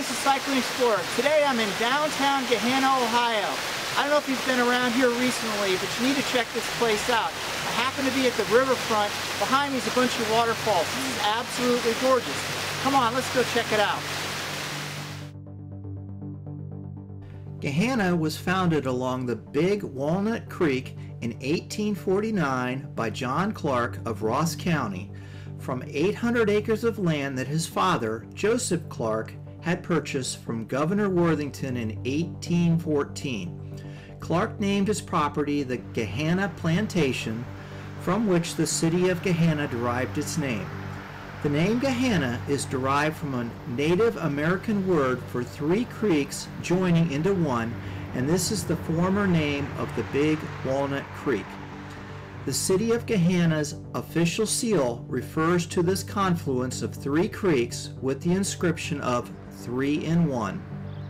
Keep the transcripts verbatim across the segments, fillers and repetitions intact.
this is Cycling Explorer. Today I'm in downtown Gahanna, Ohio. I don't know if you've been around here recently, but you need to check this place out. I happen to be at the riverfront. Behind me is a bunch of waterfalls. This is absolutely gorgeous. Come on, let's go check it out. Gahanna was founded along the Big Walnut Creek in eighteen forty-nine by John Clark of Ross County from eight hundred acres of land that his father, Joseph Clark, had purchased from Governor Worthington in eighteen fourteen. Clark named his property the Gahanna Plantation, from which the city of Gahanna derived its name. The name Gahanna is derived from a Native American word for three creeks joining into one, and this is the former name of the Big Walnut Creek. The city of Gahanna's official seal refers to this confluence of three creeks with the inscription of three in one.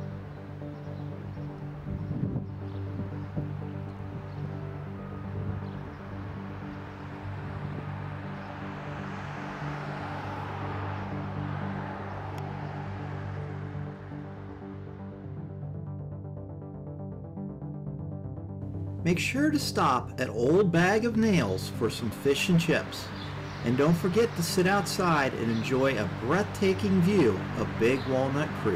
Make sure to stop at Old Bag of Nails for some fish and chips. And don't forget to sit outside and enjoy a breathtaking view of Big Walnut Creek.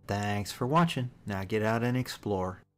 Thanks for watching. Now get out and explore.